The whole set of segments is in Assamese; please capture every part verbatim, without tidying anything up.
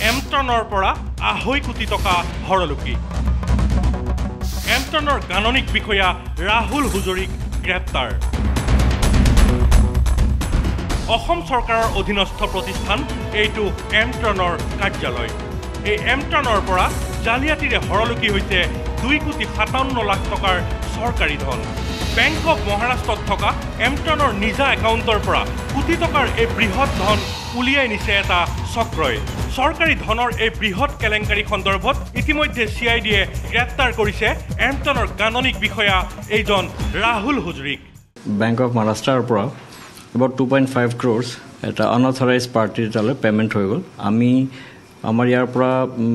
এমট্ৰনৰ পৰা আঢ়ৈ কোটি টকা হৰলুকি এমট্ৰনৰ গাণনিক বিষয়া ৰাহুল হুজুৰিক গ্ৰেপ্তাৰ অসম চৰকাৰৰ অধীনস্থ প্ৰতিষ্ঠান এইটো এমট্ৰনৰ কাৰ্যালয় এই এমট্ৰনৰ পৰা জালিয়াতিৰে হৰলুকি হৈছে দুই কোটি সাতাৱন্ন লাখ টকাৰ চৰকাৰী ধন বেংক অফ মহাৰাষ্ট্ৰত থকা এমট্ৰনৰ নিজা একাউণ্টৰ পৰা কোটি টকাৰ এই বৃহৎ ধন উলিয়াই নিছে এটা চক্ৰই চৰকাৰী ধনৰ এই বৃহৎ কেলেংকাৰী সন্দৰ্ভত ইতিমধ্যে চি আই ডিয়ে গ্ৰেপ্তাৰ কৰিছে এমট্ৰনৰ গাণনিক বিষয়া এইজন ৰাহুল হুজুৰিক বেংক অফ মহাৰাষ্ট্ৰৰ পৰা about two point five crores এটা unauthorized party তালে পেমেন্ট হৈ গল আমি আমাৰ ইয়াৰ পৰা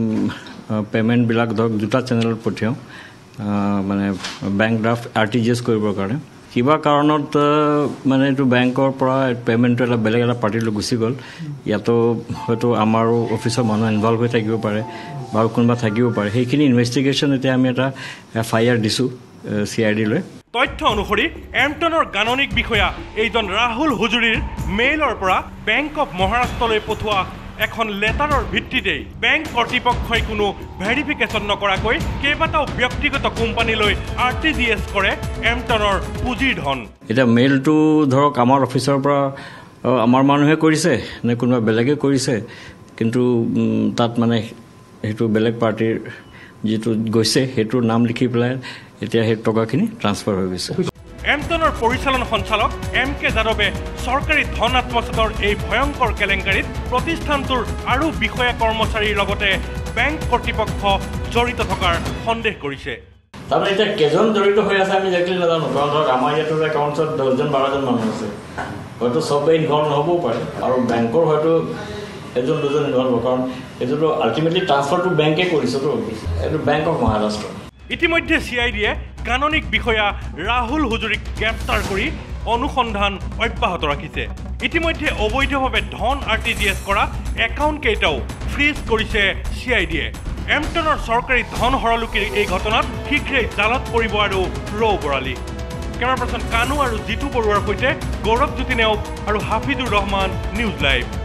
পেমেন্ট বিলাক ধৰক দুটা চেনেলত পঠিয়াও মানে বেংক ড্ৰাফট আৰটিজিএছ কৰিবৰ কাৰণে কিবা কাৰণত মানে এইটো বেংকৰ পৰা পেমেন্টটো এটা বেলেগ এটা পাৰ্টিলৈ গুচি গ'ল ইয়াতো হয়তো আমাৰো অফিচৰ মানুহ ইনভলভ হৈ থাকিব পাৰে বা কোনোবা থাকিব পাৰে সেইখিনি ইনভেষ্টিগেশ্যন এতিয়া আমি এটা এফ আই আৰ দিছোঁ চি আই ডি লৈ তথ্য অনুসৰি এমট্ৰনৰ গাণনিক বিষয়া এইজন ৰাহুল হুজুৰিৰ মেইলৰ পৰা বেংক অফ মহাৰাষ্ট্ৰলৈ পঠোৱা এখন লেটাৰৰ ভিত্তিতেই বেংক কৰ্তৃপক্ষই কোনো ভেৰিফিকেশ্যন নকৰাকৈ কেইবাটাও ব্যক্তিগত কোম্পানীলৈ আৰ টি জি এছ কৰে এমট্ৰনৰ পুঁজিৰ ধন এতিয়া মেইলটো ধৰক আমাৰ অফিচৰ পৰা আমাৰ মানুহে কৰিছে নে কোনোবা বেলেগে কৰিছে কিন্তু তাত মানে সেইটো বেলেগ পাৰ্টিৰ যিটো গৈছে সেইটোৰ নাম লিখি পেলাই এতিয়া সেই টকাখিনি ট্ৰান্সফাৰ হৈ গৈছে এমট্ৰনৰ পৰিচালন সঞ্চালক এম কে যাদৱে চৰকাৰী ধন আত্মসাতৰ এই ভয়ংকৰ কেলেংকাৰীত প্ৰতিষ্ঠানটোৰ আৰু বিষয়া কৰ্মচাৰীৰ লগতে বেংক কৰ্তৃপক্ষ জড়িত থকাৰ সন্দেহ কৰিছে তাৰমানে এতিয়া কেজন জড়িত হৈ আছে আমি একচুৱেলি নাজানো কাৰণ ধৰক আমাৰ ইয়াতো একাউণ্টছত দহজন বাৰজন মানুহ আছে হয়তো চবেই ইনভলভ নহ'বও পাৰে আৰু বেংকৰ হয়তো এজন দুজন ইনভলভ কাৰণ এইটোতো আল্টিমেটলি ট্ৰান্সফাৰটো বেংকে কৰিছেতো এইটো বেংক অফ মহাৰাষ্ট্ৰ ইতিমধ্যে চি আই ডিয়ে গাণনিক বিষয়া ৰাহুল হুজুৰিক গ্ৰেপ্তাৰ কৰি অনুসন্ধান অব্যাহত ৰাখিছে ইতিমধ্যে অবৈধভাৱে ধন আৰ টি জি এছ কৰা একাউণ্ট কেইটাও ফ্ৰিজ কৰিছে চি আই ডিয়ে এমট্ৰনৰ চৰকাৰী ধন হৰলুকিৰ এই ঘটনাত শীঘ্ৰেই জালত পৰিব আৰু ৰৌ বৰালি কেমেৰা পাৰ্চন কানু আৰু জিতু বৰুৱাৰ সৈতে গৌৰৱজ্যোতি নেওগ আৰু হাফিজুৰ ৰহমান নিউজ লাইভ